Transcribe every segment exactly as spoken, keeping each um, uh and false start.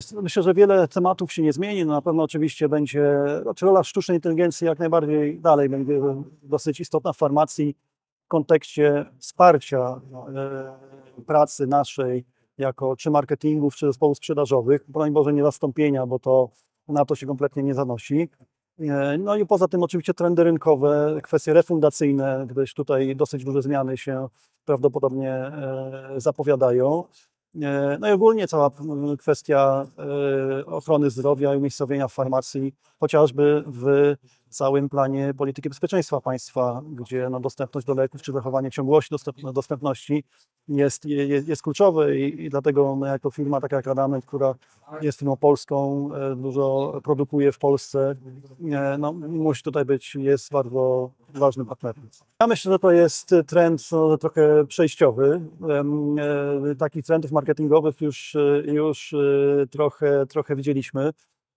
myślę, że wiele tematów się nie zmieni. No na pewno oczywiście będzie, znaczy rola sztucznej inteligencji jak najbardziej dalej będzie dosyć istotna w farmacji w kontekście wsparcia e, pracy naszej jako czy marketingów, czy zespołów sprzedażowych. Broń Boże nie zastąpienia, bo to na to się kompletnie nie zanosi. E, No i poza tym oczywiście trendy rynkowe, kwestie refundacyjne, gdyż tutaj dosyć duże zmiany się prawdopodobnie e, zapowiadają. E, No i ogólnie cała m, kwestia e, ochrony zdrowia i umiejscowienia w farmacji, chociażby w całym planie polityki bezpieczeństwa państwa, gdzie no, dostępność do leków czy zachowanie ciągłości dostęp- dostępności jest, jest, jest kluczowe i, i dlatego my jako firma, taka jak Adamant, która jest firmą polską, e, dużo produkuje w Polsce, e, no, musi tutaj być, jest bardzo ważnym partnerem. Ja myślę, że to jest trend no, trochę przejściowy. Em, e, Takich trendów marketingowych już, e, już e, trochę, trochę widzieliśmy.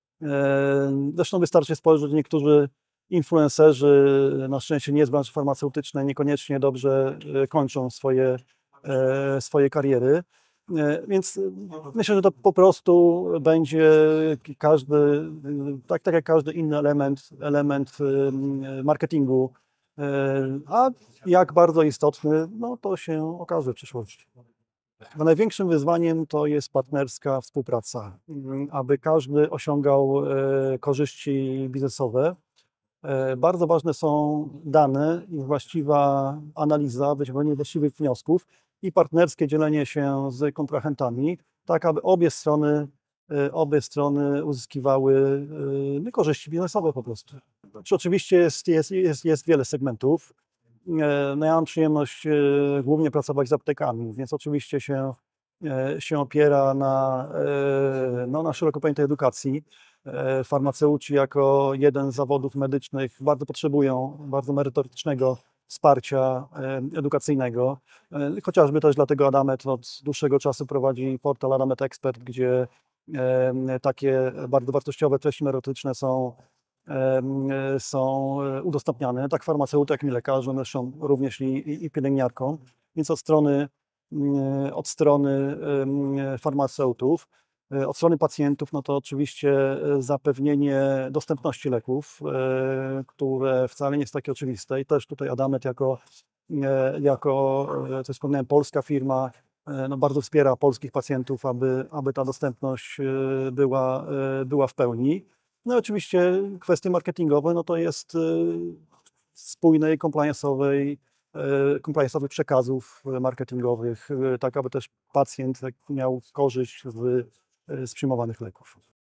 E, Zresztą wystarczy spojrzeć, że niektórzy influencerzy, na szczęście nie z branży farmaceutycznej, niekoniecznie dobrze e, kończą swoje, e, swoje kariery. E, Więc myślę, że to po prostu będzie każdy, tak, tak jak każdy inny element, element e, marketingu. E, A jak bardzo istotny, no to się okaże w przyszłości. Chyba największym wyzwaniem to jest partnerska współpraca, mm, aby każdy osiągał e, korzyści biznesowe. E, Bardzo ważne są dane i właściwa analiza, wyciągnięcie właściwych wniosków i partnerskie dzielenie się z kontrahentami, tak aby obie strony, e, obie strony uzyskiwały e, no, korzyści biznesowe po prostu. Znaczy, oczywiście jest, jest, jest, jest wiele segmentów. E, No ja mam przyjemność e, głównie pracować z aptekami, więc oczywiście się, e, się opiera na, e, no, na szeroko pojętej edukacji. E, Farmaceuci jako jeden z zawodów medycznych bardzo potrzebują bardzo merytorycznego wsparcia e, edukacyjnego. E, Chociażby też dlatego Adamet od dłuższego czasu prowadzi portal Adamet Expert, gdzie e, takie bardzo wartościowe treści merytoryczne są em, e, są e, udostępniane, tak farmaceutom, jak i lekarzom, zresztą również i, i, i pielęgniarkom. Więc od strony, mm, od strony em, farmaceutów, e, od strony pacjentów, no to oczywiście e, zapewnienie dostępności leków, e, które wcale nie jest takie oczywiste i też tutaj Adamet jako, e, jako e, co wspomniałem, polska firma, e, no bardzo wspiera polskich pacjentów, aby, aby ta dostępność e, była, e, była w pełni. No i oczywiście kwestie marketingowe, no to jest y, spójnej, compliance'owej, y, compliance'owych przekazów y, marketingowych, y, tak aby też pacjent tak, miał korzyść z, y, z przyjmowanych leków.